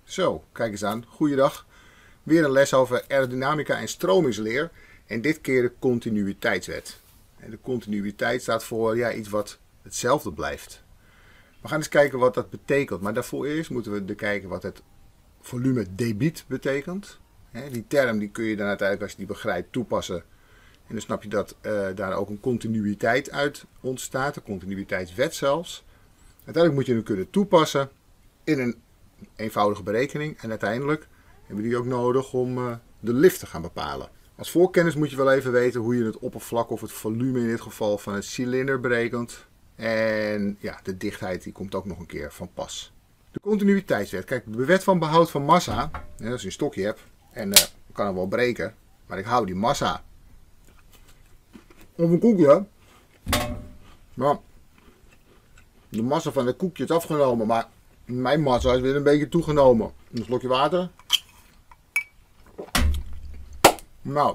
Zo, kijk eens aan. Goeiedag. Weer een les over aerodynamica en stromingsleer. En dit keer de continuïteitswet. En de continuïteit staat voor iets wat hetzelfde blijft. We gaan eens kijken wat dat betekent. Maar daarvoor eerst moeten we kijken wat het volume debiet betekent. Die term die kun je dan uiteindelijk, als je die begrijpt, toepassen. En dan snap je dat daar ook een continuïteit uit ontstaat. Een continuïteitswet zelfs. Uiteindelijk moet je hem kunnen toepassen in een eenvoudige berekening. En uiteindelijk hebben we die ook nodig om de lift te gaan bepalen. Als voorkennis moet je wel even weten hoe je het oppervlak of het volume in dit geval van een cilinder berekent. En ja, de dichtheid die komt ook nog een keer van pas. De continuïteitswet. Kijk, de wet van behoud van massa. Als je een stokje hebt en kan het wel breken. Maar ik hou die massa. Of een koekje. Nou, de massa van het koekje is afgenomen, maar mijn massa is weer een beetje toegenomen. Een slokje water. Nou,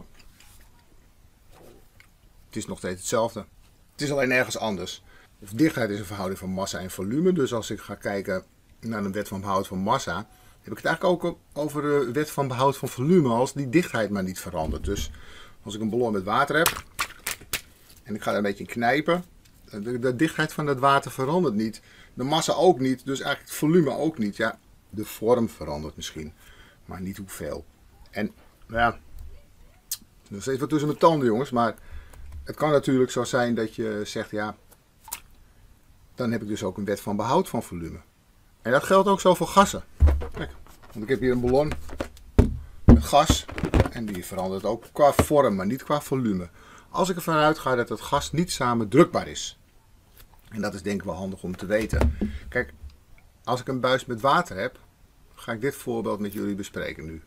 het is nog steeds hetzelfde. Het is alleen ergens anders. Of dichtheid is een verhouding van massa en volume. Dus als ik ga kijken naar een wet van behoud van massa, heb ik het eigenlijk ook over de wet van behoud van volume als die dichtheid maar niet verandert. Dus als ik een ballon met water heb en ik ga er een beetje in knijpen, de dichtheid van het water verandert niet. De massa ook niet, dus eigenlijk het volume ook niet. Ja, de vorm verandert misschien, maar niet hoeveel. En ja, nog steeds wat tussen mijn tanden, jongens. Maar het kan natuurlijk zo zijn dat je zegt, ja, dan heb ik dus ook een wet van behoud van volume. En dat geldt ook zo voor gassen. Kijk, want ik heb hier een ballon met gas en die verandert ook qua vorm, maar niet qua volume. Als ik ervan uitga dat het gas niet samen drukbaar is. En dat is denk ik wel handig om te weten. Kijk, als ik een buis met water heb, ga ik dit voorbeeld met jullie bespreken nu.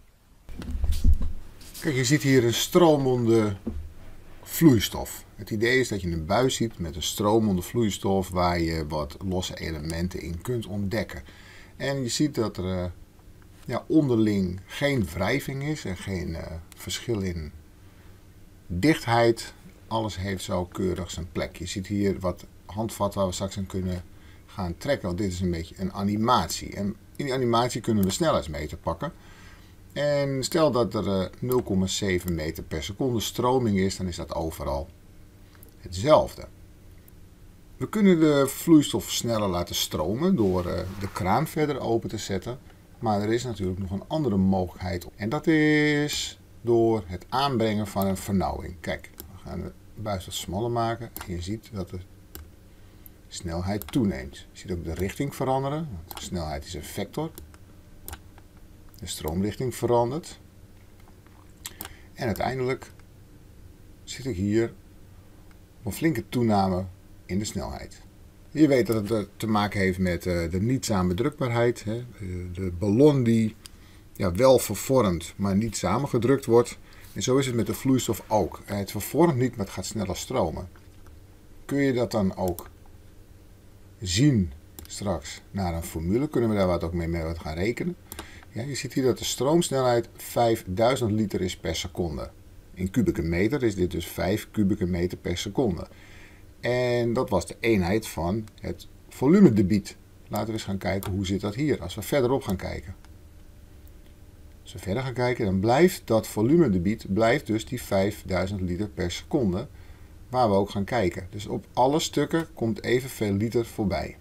Kijk, je ziet hier een stromende vloeistof. Het idee is dat je een buis ziet met een stromende vloeistof waar je wat losse elementen in kunt ontdekken. En je ziet dat er onderling geen wrijving is en geen verschil in dichtheid. Alles heeft zo keurig zijn plek. Je ziet hier wat handvat waar we straks aan kunnen gaan trekken. Want dit is een beetje een animatie. En in die animatie kunnen we een snelheidsmeter pakken. En stel dat er 0,7 meter per seconde stroming is, dan is dat overal hetzelfde. We kunnen de vloeistof sneller laten stromen door de kraan verder open te zetten. Maar er is natuurlijk nog een andere mogelijkheid. En dat is door het aanbrengen van een vernauwing. Kijk, we gaan de buis wat smaller maken. En je ziet dat de snelheid toeneemt. Je ziet ook de richting veranderen. Want de snelheid is een vector. De stroomrichting verandert. En uiteindelijk zit ik hier op een flinke toename in de snelheid. Je weet dat het te maken heeft met de niet samendrukbaarheid. De ballon die wel vervormt, maar niet samengedrukt wordt. En zo is het met de vloeistof ook. Het vervormt niet, maar het gaat sneller stromen. Kun je dat dan ook zien straks naar een formule? Kunnen we daar wat ook mee gaan rekenen? Ja, je ziet hier dat de stroomsnelheid 5000 liter is per seconde. In kubieke meter is dit dus 5 kubieke meter per seconde. En dat was de eenheid van het volumedebiet. Laten we eens gaan kijken hoe zit dat hier. Als we verderop gaan kijken. Als we verder gaan kijken, dan blijft dat volumedebiet dus die 5000 liter per seconde. Waar we ook gaan kijken. Dus op alle stukken komt evenveel liter voorbij.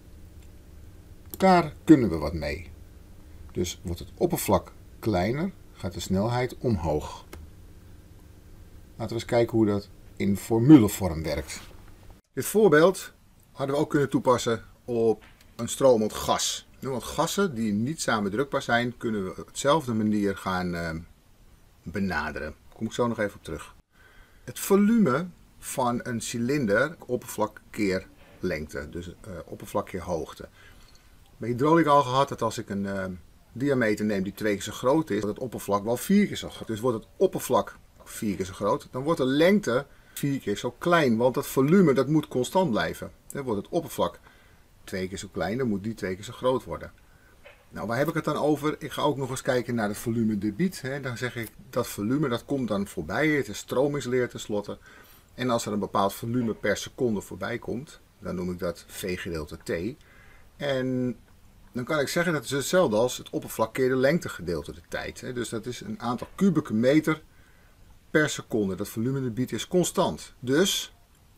Daar kunnen we wat mee. Dus wordt het oppervlak kleiner, gaat de snelheid omhoog. Laten we eens kijken hoe dat in formulevorm werkt. Dit voorbeeld hadden we ook kunnen toepassen op een stromend gas. Want gassen die niet samendrukbaar zijn, kunnen we op dezelfde manier gaan benaderen. Daar kom ik zo nog even op terug. Het volume van een cilinder, oppervlak keer lengte, dus oppervlak keer hoogte. Bij hydrauliek al gehad dat als ik een diameter neem die 2 keer zo groot is, wordt het oppervlak wel 4 keer zo groot. Dus wordt het oppervlak 4 keer zo groot, dan wordt de lengte 4 keer zo klein, want dat volume dat moet constant blijven. Dan wordt het oppervlak 2 keer zo klein, dan moet die 2 keer zo groot worden. Nou, waar heb ik het dan over? Ik ga ook nog eens kijken naar het volumedebiet. Dan zeg ik dat volume dat komt dan voorbij, het is stromingsleer tenslotte. En als er een bepaald volume per seconde voorbij komt, dan noem ik dat V gedeelte T. En dan kan ik zeggen dat het is hetzelfde als het oppervlak keer de lengte gedeeld door de tijd. Dus dat is een aantal kubieke meter per seconde. Dat volumedebiet is constant. Dus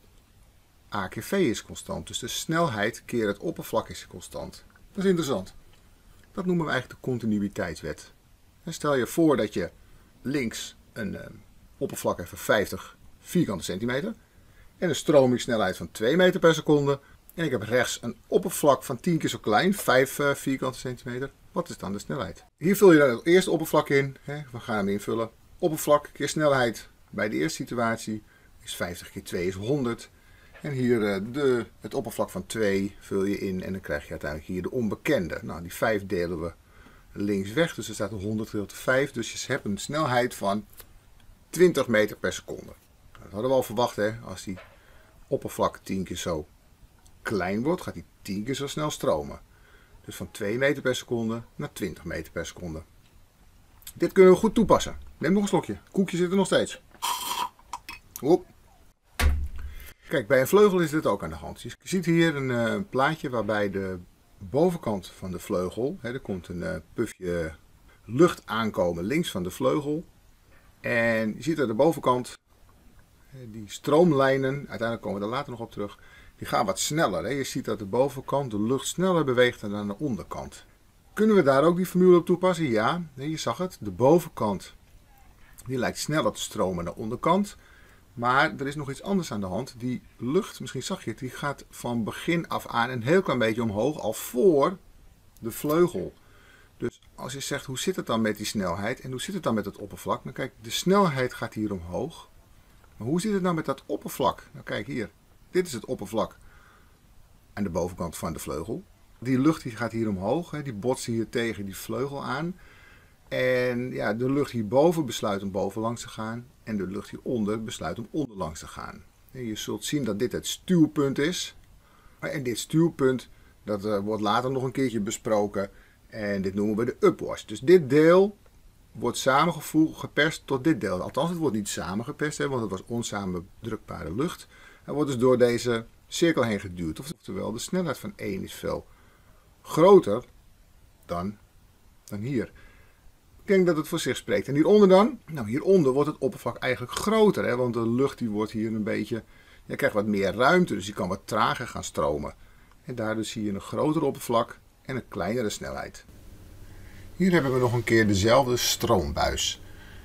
A keer V is constant. Dus de snelheid keer het oppervlak is constant. Dat is interessant. Dat noemen we eigenlijk de continuïteitswet. En stel je voor dat je links een oppervlak heeft van 50 vierkante centimeter. En een stromingssnelheid van 2 meter per seconde. En ik heb rechts een oppervlak van 10 keer zo klein, 5 vierkante centimeter. Wat is dan de snelheid? Hier vul je dan het eerste oppervlak in. We gaan hem invullen. Oppervlak keer snelheid bij de eerste situatie is 50 keer 2 is 100. En hier het oppervlak van 2 vul je in en dan krijg je uiteindelijk hier de onbekende. Nou, die 5 delen we links weg, dus er staat een 100 gedeeld door 5. Dus je hebt een snelheid van 20 meter per seconde. Dat hadden we al verwacht, hè? Als die oppervlak 10 keer zo klein wordt, gaat die 10 keer zo snel stromen. Dus van 2 meter per seconde naar 20 meter per seconde. Dit kunnen we goed toepassen. Neem nog een slokje. Het koekje zit er nog steeds. Hop. Kijk, bij een vleugel is dit ook aan de hand. Je ziet hier een plaatje waarbij de bovenkant van de vleugel, er komt een pufje lucht aankomen links van de vleugel. En je ziet aan de bovenkant, die stroomlijnen, uiteindelijk komen we er later nog op terug, die gaan wat sneller. Je ziet dat de bovenkant de lucht sneller beweegt dan aan de onderkant. Kunnen we daar ook die formule op toepassen? Ja, je zag het. De bovenkant die lijkt sneller te stromen dan de onderkant. Maar er is nog iets anders aan de hand. Die lucht, misschien zag je het, die gaat van begin af aan een heel klein beetje omhoog, al voor de vleugel. Dus als je zegt, hoe zit het dan met die snelheid en hoe zit het dan met het oppervlak? Nou kijk, de snelheid gaat hier omhoog. Maar hoe zit het nou met dat oppervlak? Nou kijk hier, dit is het oppervlak aan de bovenkant van de vleugel. Die lucht die gaat hier omhoog, die botst hier tegen die vleugel aan. En ja, de lucht hierboven besluit om bovenlangs te gaan en de lucht hieronder besluit om onderlangs te gaan. En je zult zien dat dit het stuwpunt is. En dit stuwpunt, dat wordt later nog een keertje besproken. En dit noemen we de upwash. Dus dit deel wordt samengevoegd, geperst tot dit deel. Althans, het wordt niet samengeperst, want het was onsamendrukbare lucht. Het wordt dus door deze cirkel heen geduwd. Oftewel, de snelheid van 1 is veel groter dan hier. Ik denk dat het voor zich spreekt. En hieronder dan? Nou, hieronder wordt het oppervlak eigenlijk groter. Want de lucht die wordt hier een beetje... Je krijgt wat meer ruimte, dus die kan wat trager gaan stromen. En daardoor zie je een groter oppervlak en een kleinere snelheid. Hier hebben we nog een keer dezelfde stroombuis.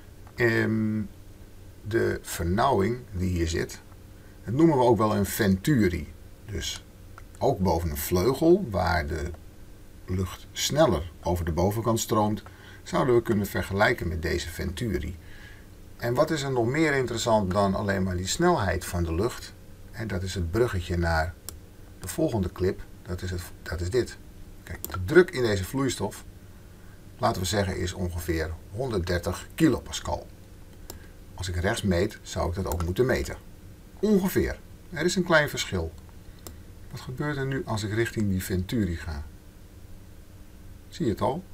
De vernauwing die hier zit, dat noemen we ook wel een venturi. Dus ook boven een vleugel, waar de lucht sneller over de bovenkant stroomt, zouden we kunnen vergelijken met deze venturi. En wat is er nog meer interessant dan alleen maar die snelheid van de lucht? En dat is het bruggetje naar de volgende clip. Dat is dit. Kijk, de druk in deze vloeistof, laten we zeggen, is ongeveer 130 kilopascal. Als ik rechts meet, zou ik dat ook moeten meten. Ongeveer. Er is een klein verschil. Wat gebeurt er nu als ik richting die venturi ga? Zie je het al?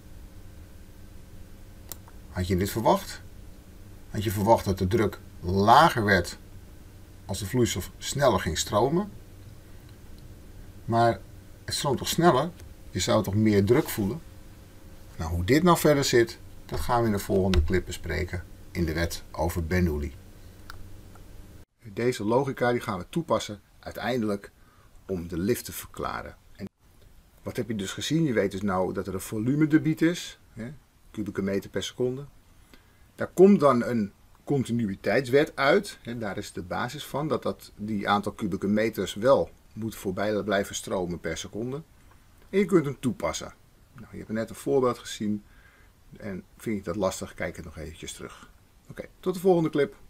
Had je dit verwacht? Had je verwacht dat de druk lager werd als de vloeistof sneller ging stromen? Maar het stroomt toch sneller? Je zou toch meer druk voelen? Nou, hoe dit nou verder zit, dat gaan we in de volgende clip bespreken in de wet over Bernoulli. Deze logica die gaan we toepassen uiteindelijk om de lift te verklaren. En wat heb je dus gezien? Je weet dus nou dat er een volumedebiet is, kubieke meter per seconde. Daar komt dan een continuïteitswet uit. Daar is de basis van dat die aantal kubieke meters wel moet voorbij blijven stromen per seconde. En je kunt hem toepassen. Nou, je hebt net een voorbeeld gezien. En vind je dat lastig, kijk het nog eventjes terug. Oké, tot de volgende clip.